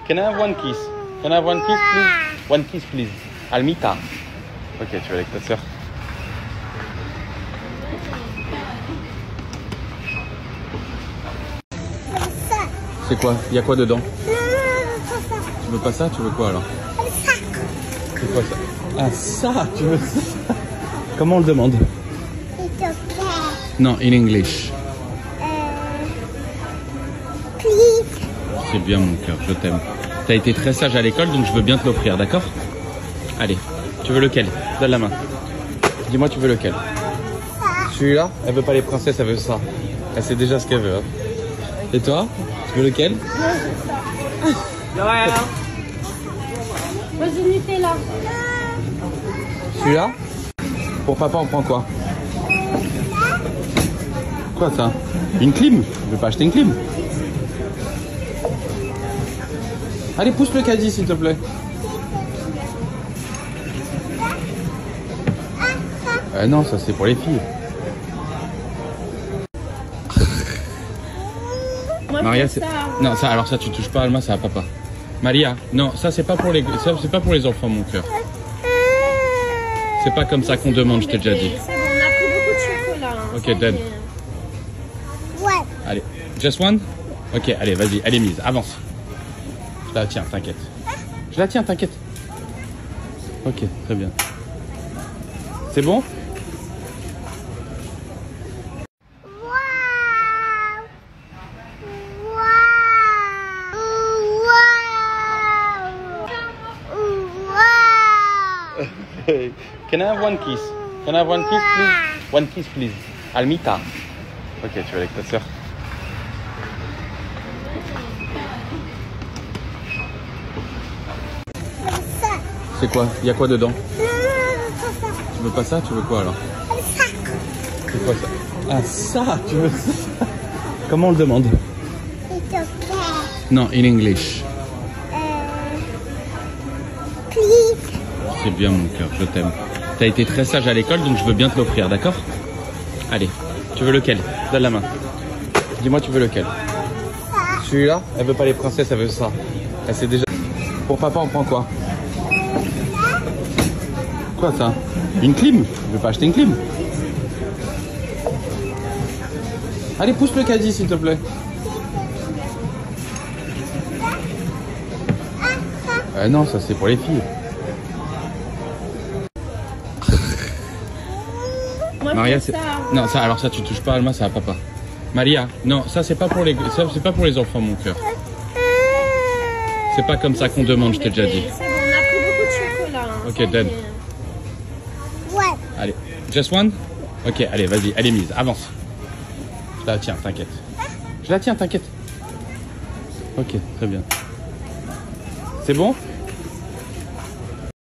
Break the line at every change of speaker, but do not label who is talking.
Can I have one kiss? Can I have one kiss, please? One kiss, please. Almita. Ok, tu vas avec ta sœur. C'est quoi? Il y a quoi dedans? Tu veux pas ça? Tu veux quoi alors? C'est quoi ça? Ah ça, tu veux ça? Comment on le demande? Non, in English.
Please.
C'est bien mon cœur, je t'aime. T'as été très sage à l'école, donc je veux bien te l'offrir, d'accord? Allez, tu veux lequel? Donne la main. Dis-moi, tu veux lequel? Celui-là? Elle veut pas les princesses, elle veut ça. Elle sait déjà ce qu'elle veut. Hein. Et toi? Tu veux lequel?
Vas-y, Nutella.
Celui-là? Pour papa, on prend quoi? Quoi ça? Une clim? Je veux pas acheter une clim. Allez, pousse le caddie s'il te plaît. Non, ça c'est pour les filles.
Moi,
Maria,
c'est ça.
Non, ça, alors ça tu touches pas, Alma, ça va papa. Maria, non, ça c'est pas pour les, ça c'est pas pour les enfants, mon cœur. C'est pas comme ça qu'on demande, je t'ai déjà dit.
C'est bon, on a pris beaucoup de chocolat. Hein.
Ok, done.
Ouais.
Allez, just one? Ok, allez, vas-y, elle est mise, avance. Je la tiens, t'inquiète. Je la tiens, t'inquiète. Ok, très bien. C'est bon? Can I have one kiss? Can I have one kiss, please? One kiss, please. Almita. Ok, tu vas avec ta sœur. C'est quoi? Il y a quoi dedans? Tu veux pas ça? Tu veux quoi alors? C'est quoi ça? Ah ça, tu veux ça? Comment on le demande? Non, in English.
Please.
C'est bien mon cœur, je t'aime. T'as été très sage à l'école, donc je veux bien te l'offrir, d'accord? Allez, tu veux lequel? Donne la main. Dis-moi, tu veux lequel? Celui-là? Elle veut pas les princesses, elle veut ça. Elle sait déjà. Pour papa, on prend quoi? Quoi ça? Une clim? Je veux pas acheter une clim. Allez, pousse le caddie s'il te plaît. Non, ça c'est pour les filles.
Moi,
Maria,
c'est
c'est...
ça.
Non, ça, alors ça tu touches pas, Alma, ça va papa. Maria, non, ça c'est pas pour les, ça c'est pas pour les enfants, mon cœur. C'est pas comme ça qu'on demande, je t'ai déjà dit.
C'est bon, on a pris beaucoup de chocolat. Hein.
Ok, done.
Ouais.
Allez, just one? Ok, allez, vas-y, elle est mise, avance. Je la tiens, t'inquiète. Je la tiens, t'inquiète. Ok, très bien. C'est bon?